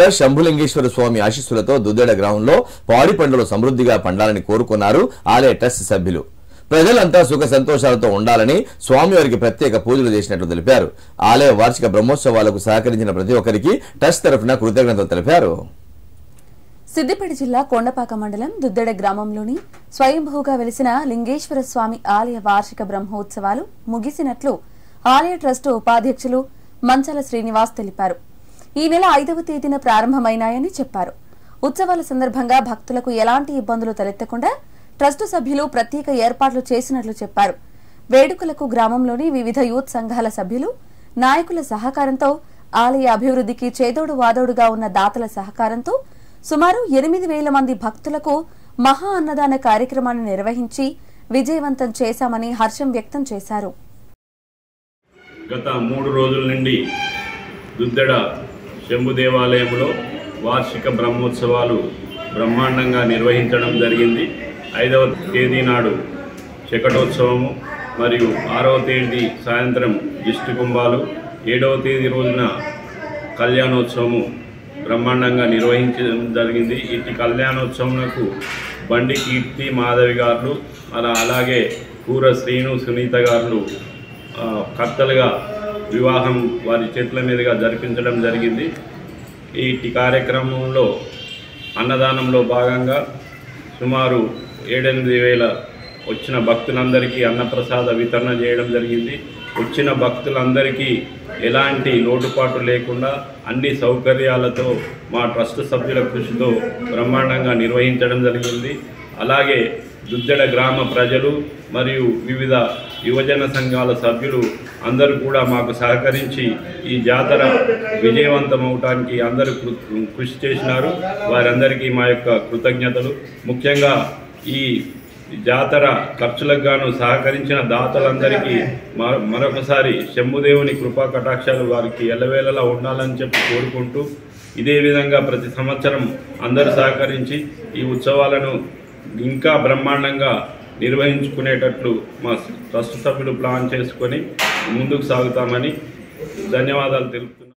దుద్దెడ శంభులింగేశ్వర స్వామి ఆశీస్సులతో దుద్దెడ గ్రామంలో పాడి పంటలు సమృద్ధిగా పండాలని కోరుకున్నారు ఆలయ ట్రస్ట్ సభ్యులు. ప్రజలంతా సుఖ సంతోషాలతో ఉండాలని స్వామివారికి ప్రత్యేక పూజలు చేసినట్లు తెలిపారు. ఆలయ వార్షిక బ్రహ్మోత్సవాలకు సహకరించిన ప్రతి ఒక్కరికి ట్రస్ట్ తరఫున కృతజ్ఞతలు తెలిపారు. సిద్దిపేట జిల్లా కొండపాక మండలం దుద్దెడ గ్రామంలోని స్వయంభూగా వెలిసిన లింగేశ్వర స్వామి ఆలయ వార్షిక బ్రహ్మోత్సవాలు ముగిసినట్లు ఆలయ ట్రస్టు ఉపాధ్యక్షులు మంచాల శ్రీనివాస్ తెలిపారు. ఈ నెల 5వ తేదీన ప్రారంభమైనాయని చెప్పారు. ఉత్సవాల సందర్భంగా భక్తులకు ఎలాంటి ఇబ్బందులు తలెత్తకుండా ట్రస్టు సభ్యులు ప్రత్యేక ఏర్పాట్లు చేసినట్లు చెప్పారు. వేడుకలకు గ్రామంలోని వివిధ యూత్ సంఘాల సభ్యులు నాయకుల సహకారంతో ఆలయ అభివృద్ధికి చేదోడు వాదోడుగా ఉన్న దాతల సహకారంతో సుమారు 8,000 మంది భక్తులకు మహా అన్నదాన కార్యక్రమాన్ని నిర్వహించి విజయవంతం చేశామని హర్షం వ్యక్తం చేశారు. గత 3 రోజుల నుండి దుద్దెడ శంభు దేవాలయంలో వార్షిక బ్రహ్మోత్సవాలు బ్రహ్మాండంగా నిర్వహించడం జరిగింది. 5వ తేదీ నాడు శకటోత్సవము మరియు 6వ తేదీ సాయంత్రం దిష్టి కుంభాలు, 7వ తేదీ రోజున కళ్యాణోత్సవము బ్రహ్మాండంగా నిర్వహించడం జరిగింది. ఇటు కళ్యాణోత్సవంకు బండి కీర్తి మాధవి గారు అలాగే కూర శ్రీను సునీత గారు కర్తలుగా వివాహం వారి చేతుల మీదుగా జరిపించడం జరిగింది. ఈ కార్యక్రమంలో అన్నదానంలో భాగంగా సుమారు 7,000 వచ్చిన భక్తులందరికీ అన్నప్రసాద వితరణ చేయడం జరిగింది. వచ్చిన భక్తులందరికీ ఎలాంటి లోటుపాటు లేకుండా అన్ని సౌకర్యాలతో మా ట్రస్ట్ సభ్యుల కృషితో బ్రహ్మాండంగా నిర్వహించడం జరిగింది. అలాగే దుద్దెడ గ్రామ ప్రజలు మరియు వివిధ యువజన సంఘాల సభ్యులు అందరూ కూడా మాకు సహకరించి ఈ జాతర విజయవంతమవటానికి అందరూ కృషి చేసినారు. వారందరికీ మా యొక్క కృతజ్ఞతలు. ముఖ్యంగా ఈ జాతర ఖర్చులకు గాను సహకరించిన దాతలందరికీ మరొకసారి శంభుదేవుని కృపా కటాక్షాలు వారికి ఎల్లవేళలా ఉండాలని చెప్పి కోరుకుంటూ, ఇదే విధంగా ప్రతి సంవత్సరం అందరూ సహకరించి ఈ ఉత్సవాలను ఇంకా బ్రహ్మాండంగా నిర్వహించుకునేటట్లు మా ట్రస్ట్ సభ్యులు ప్లాన్ చేసుకొని ముందుకు సాగుతామని ధన్యవాదాలు తెలుపుతున్నాను.